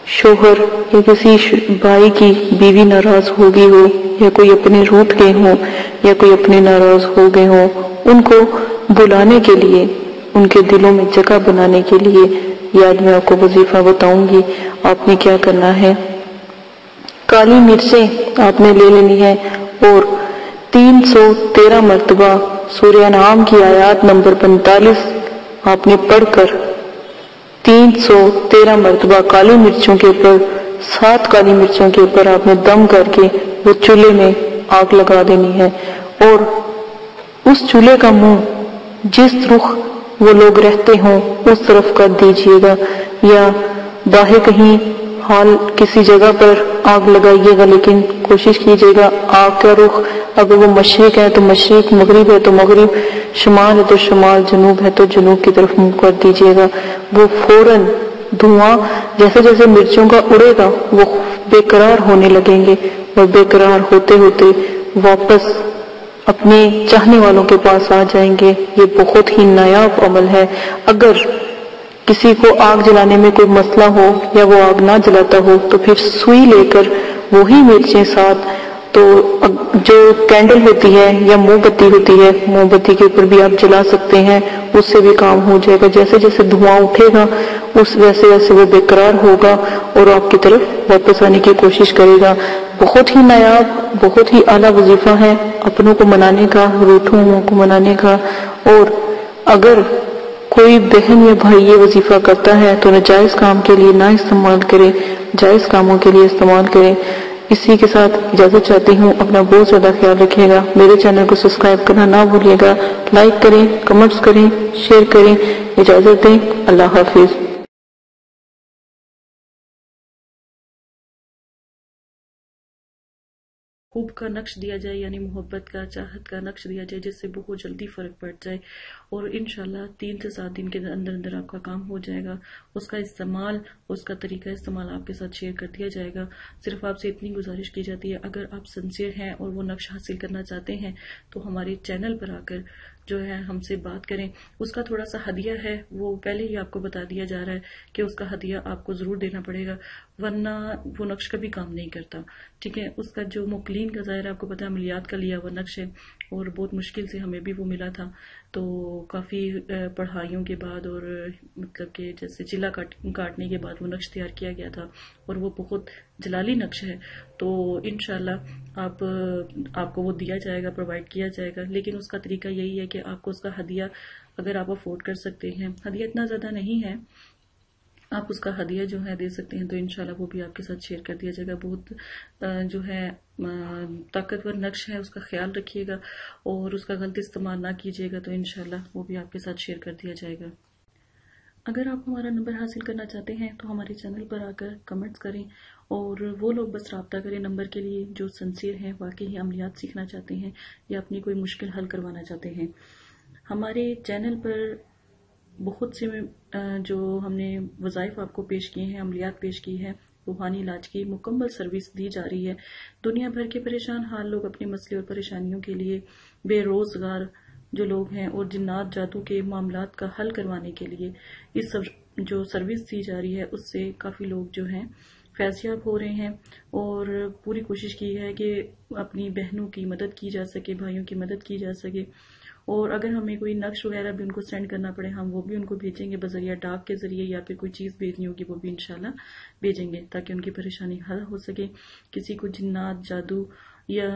शोहर या किसी भाई की बीवी नाराज हो गई हो, या कोई अपने रूठ गए हो, या कोई अपने नाराज हो गए हो, उनको बुलाने के लिए, उनके दिलों में जगह बनाने के लिए ये आज मैं आपको वजीफा बताऊंगी। आपने क्या करना है, काली मिर्चें आपने ले लेनी है और 313 मरतबा सूरह नाम की आयत नंबर 45 आपने पढ़कर 313 मरतबा काली मिर्चों के ऊपर, 7 काली मिर्चों के ऊपर आपने दम करके वो चूल्हे में आग लगा देनी है। और उस चूल्हे का मुंह जिस रुख वो लोग रहते हों उस तरफ कर दीजिएगा, या बाहर कहीं हाल किसी जगह पर आग लगाइएगा, लेकिन कोशिश कीजिएगा आग का रुख, अगर वो मशरिक है तो मशरिक, मगरिब है तो मगरिब, शुमाल है तो शुमाल, जनूब है तो जनूब की तरफ मुंह कर दीजिएगा। वो फौरन धुआं जैसे जैसे मिर्चों का उड़ेगा वो बेकरार होने लगेंगे, और बेकरार होते होते वापस अपने चाहने वालों के पास आ जाएंगे। ये बहुत ही नायाब अमल है। अगर किसी को आग जलाने में कोई मसला हो या वो आग ना जलाता हो तो फिर सुई लेकर वही मिर्चें साथ, तो जो कैंडल होती है या मोमबत्ती होती है, मोमबत्ती के ऊपर भी आप जला सकते हैं, उससे भी काम हो जाएगा। जैसे जैसे धुआं उठेगा उस वैसे वैसे वो बेकरार होगा और आपकी तरफ वापस आने की कोशिश करेगा। बहुत ही नायाब, बहुत ही आला वजीफा है अपनों को मनाने का, रूठों को मनाने का। और अगर कोई बहन या भाई ये वजीफा करता है तो नाजायज काम के लिए ना इस्तेमाल करें, जायज कामों के लिए इस्तेमाल करें। इसी के साथ इजाजत चाहती हूँ। अपना बहुत ज्यादा ख्याल रखिएगा। मेरे चैनल को सब्सक्राइब करना ना भूलिएगा। लाइक करें, कमेंट्स करें, शेयर करें। इजाजत दें। अल्लाह हाफिज। खूब का नक्श दिया जाए, यानी मोहब्बत का, चाहत का नक्श दिया जाए, जिससे बहुत जल्दी फर्क पड़ जाए और इंशाल्लाह 3 से 7 दिन के अंदर अंदर आपका काम हो जाएगा। उसका इस्तेमाल, उसका तरीका इस्तेमाल आपके साथ शेयर कर दिया जाएगा। सिर्फ आपसे इतनी गुजारिश की जाती है, अगर आप सिंसियर हैं और वो नक्श हासिल करना चाहते हैं तो हमारे चैनल पर आकर जो है हमसे बात करें। उसका थोड़ा सा हदिया है, वो पहले ही आपको बता दिया जा रहा है कि उसका हदिया आपको जरूर देना पड़ेगा, वरना वो नक्श कभी काम नहीं करता। ठीक है, उसका जो मुकलीन का ज़ाहिर आपको पता है अमलियात का लिया हुआ नक्श है और बहुत मुश्किल से हमें भी वो मिला था। तो काफ़ी पढ़ाइयों के बाद और मतलब कि जैसे जिला काटने के बाद वो नक्श तैयार किया गया था और वो बहुत जलाली नक्श है। तो इंशाल्लाह आपको वो दिया जाएगा, प्रोवाइड किया जाएगा। लेकिन उसका तरीका यही है कि आपको उसका हदिया, अगर आप अफोर्ड कर सकते हैं, हदिया इतना ज़्यादा नहीं है, आप उसका हदिया जो है दे सकते हैं, तो इंशाल्लाह वो भी आपके साथ शेयर कर दिया जाएगा। बहुत जो है ताकतवर नक्श है, उसका ख्याल रखिएगा और उसका गलत इस्तेमाल ना कीजिएगा, तो इंशाल्लाह वो भी आपके साथ शेयर कर दिया जाएगा। अगर आप हमारा नंबर हासिल करना चाहते हैं तो हमारे चैनल पर आकर कमेंट्स करें और वो लोग बस रब्ता करें नंबर के लिए जो सिंसियर हैं, वाकई अमलियात सीखना चाहते हैं या अपनी कोई मुश्किल हल करवाना चाहते हैं। हमारे चैनल पर बहुत से जो हमने वज़ाइफ आपको पेश किए हैं, अमलियात पेश की है, रूहानी इलाज की मुकम्मल सर्विस दी जा रही है। दुनिया भर के परेशान हाल लोग अपने मसले और परेशानियों के लिए, बेरोजगार जो लोग हैं और जिन्नात जादू के मामलात का हल करवाने के लिए इस जो सर्विस दी जा रही है उससे काफ़ी लोग जो हैं फैज़याब हो रहे हैं। और पूरी कोशिश की है कि अपनी बहनों की मदद की जा सके, भाइयों की मदद की जा सके। और अगर हमें कोई नक्श वगैरह भी उनको सेंड करना पड़े, हम वो भी उनको भेजेंगे बजरिया डाक के जरिए, या फिर कोई चीज़ भेजनी होगी वो भी इंशाल्लाह भेजेंगे ताकि उनकी परेशानी हल हो सके। किसी को जिन्नात जादू या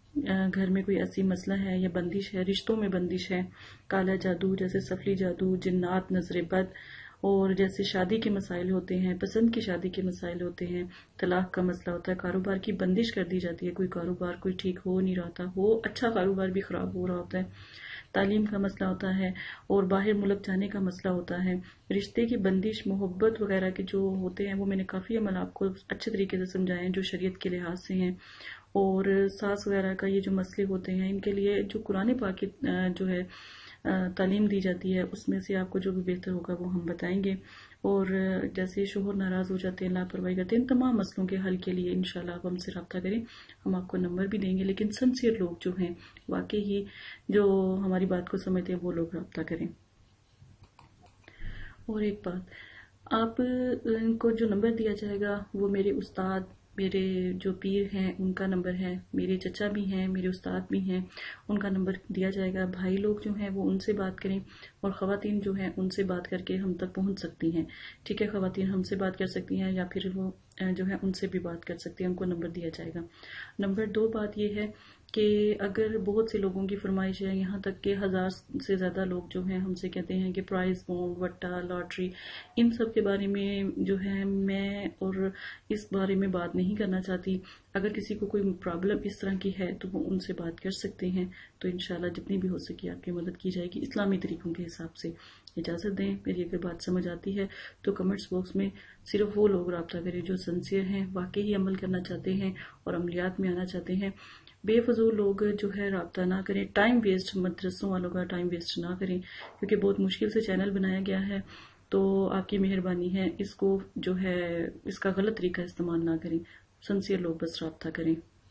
घर में कोई ऐसी मसला है या बंदिश है, रिश्तों में बंदिश है, काला जादू जैसे सफली जादू, जिन्नात, नजर बद, और जैसे शादी के मसाइल होते हैं, पसंद की शादी के मसाइल होते हैं, तलाक का मसला होता है, कारोबार की बंदिश कर दी जाती है, कोई कारोबार कोई ठीक हो नहीं रहा था, हो अच्छा कारोबार भी खराब हो रहा होता है, तालीम का मसला होता है और बाहर मुल्क जाने का मसला होता है, रिश्ते की बंदिश, मोहब्बत वगैरह के जो होते हैं वो मैंने काफ़ी अमल आपको अच्छे तरीके से समझाए हैं जो शरीयत के लिहाज से हैं। और सास वगैरह का ये जो मसले होते हैं इनके लिए जो कुरान पाक की जो है तालीम दी जाती है उसमें से आपको जो भी बेहतर होगा वो हम बताएंगे। और जैसे शोहर नाराज हो जाते हैं, लापरवाही करते हैं, इन तमाम मसलों के हल के लिए इंशाल्लाह आप हमसे रब्ता करें, हम आपको नंबर भी देंगे। लेकिन सिंसियर लोग जो हैं, वाकई ही जो हमारी बात को समझते हैं, वो लोग रब्ता करें। और एक बात, آپ کو جو نمبر دیا جائے گا وہ میرے استاد، میرے جو پیر ہیں ان کا نمبر ہے، میرے چچا بھی ہیں، میرے استاد بھی ہیں، ان کا نمبر دیا جائے گا۔ بھائی لوگ جو ہیں وہ ان سے بات کریں، اور خواتین جو ہیں ان سے بات کر کے ہم تک پہنچ سکتی ہیں، ٹھیک ہے۔ خواتین ہم سے بات کر سکتی ہیں یا پھر وہ جو ہے ان سے بھی بات کر سکتی ہیں، ان کو نمبر دیا جائے گا۔ نمبر 2 بات یہ ہے کہ اگر بہت سے لوگوں کی فرمائش ہے، یہاں تک کہ 1000 سے زیادہ لوگ جو ہیں ہم سے کہتے ہیں کہ پرائز بونڈ، وٹا، لاٹری، ان سب کے بارے میں جو ہے میں اور اس بارے میں بات نہیں کرنا چاہتی۔ اگر کسی کو کوئی پرابلم اس طرح کی ہے تو وہ ان سے بات کر سکتے ہیں، تو انشاءاللہ جتنی بھی ہو سکے آپ کی مدد کی جائے گی اسلامی طریقوں کے حساب سے۔ اجازت دیں، میری اگر بات سمجھ آتی ہے تو کمنٹس باکس میں صرف وہ لوگ رابطہ کریں جو سنسیئر ہیں، واقعی عمل کرنا چاہتے ہیں اور عملیات میں آنا چاہتے ہیں۔ بے فضول لوگ جو ہے رابطہ نہ کریں، ٹائم ویسٹ، مدرسوں والوں کا ٹائم ویسٹ نہ کریں، کیونکہ بہت مشکل سے چینل بنایا گیا ہے، تو آپ کی مہربانی ہے اس کو جو ہے اس کا غلط طریقہ استعمال نہ کریں، سنسیئر لوگ بس رابطہ کریں۔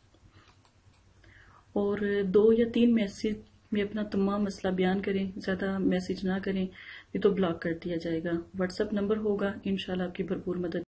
اور 2 یا 3 میسج میں اپنا تمام مسئلہ بیان کریں، زیادہ میسج نہ کریں، یہ تو بلاک کر دیا جائے گا۔ واٹس ایپ نمبر ہوگا، انشاءاللہ آپ کی بھرپور مدد